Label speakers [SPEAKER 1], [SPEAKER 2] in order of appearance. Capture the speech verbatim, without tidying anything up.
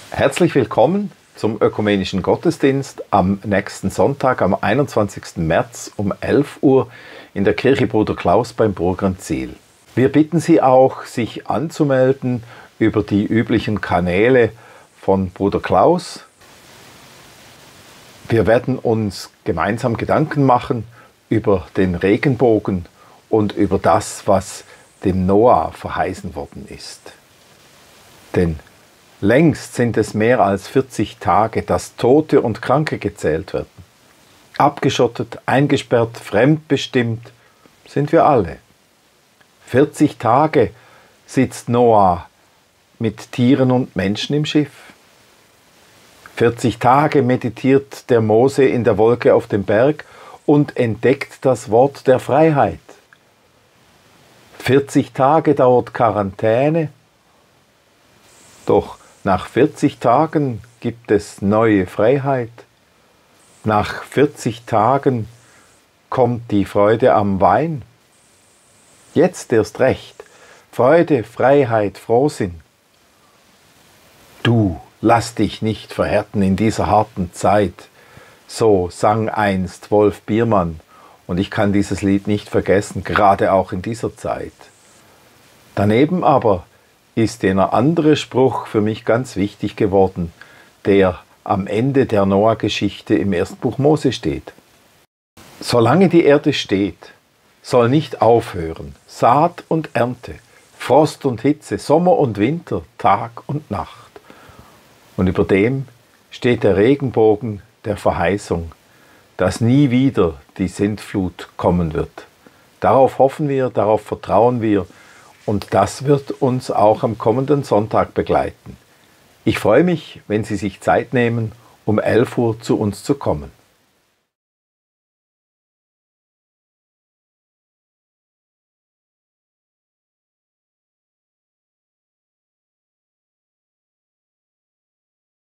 [SPEAKER 1] Herzlich willkommen zum ökumenischen Gottesdienst am nächsten Sonntag, am einundzwanzigsten März um elf Uhr in der Kirche Bruder Klaus beim Burgern Ziel. Wir bitten Sie auch, sich anzumelden über die üblichen Kanäle von Bruder Klaus. Wir werden uns gemeinsam Gedanken machen über den Regenbogen und über das, was dem Noah verheißen worden ist. Denn längst sind es mehr als vierzig Tage, dass Tote und Kranke gezählt werden. Abgeschottet, eingesperrt, fremdbestimmt sind wir alle. vierzig Tage sitzt Noah mit Tieren und Menschen im Schiff. vierzig Tage meditiert der Mose in der Wolke auf dem Berg und entdeckt das Wort der Freiheit. vierzig Tage dauert Quarantäne, doch nach vierzig Tagen gibt es neue Freiheit. Nach vierzig Tagen kommt die Freude am Wein. Jetzt erst recht. Freude, Freiheit, Frohsinn. Du, lass dich nicht verhärten in dieser harten Zeit. So sang einst Wolf Biermann. Und ich kann dieses Lied nicht vergessen, gerade auch in dieser Zeit. Daneben aber ist jener andere Spruch für mich ganz wichtig geworden, der am Ende der Noah-Geschichte im ersten Buch Mose steht. Solange die Erde steht, soll nicht aufhören Saat und Ernte, Frost und Hitze, Sommer und Winter, Tag und Nacht. Und über dem steht der Regenbogen der Verheißung, dass nie wieder die Sintflut kommen wird. Darauf hoffen wir, darauf vertrauen wir, und das wird uns auch am kommenden Sonntag begleiten. Ich freue mich, wenn Sie sich Zeit nehmen, um elf Uhr zu uns zu kommen.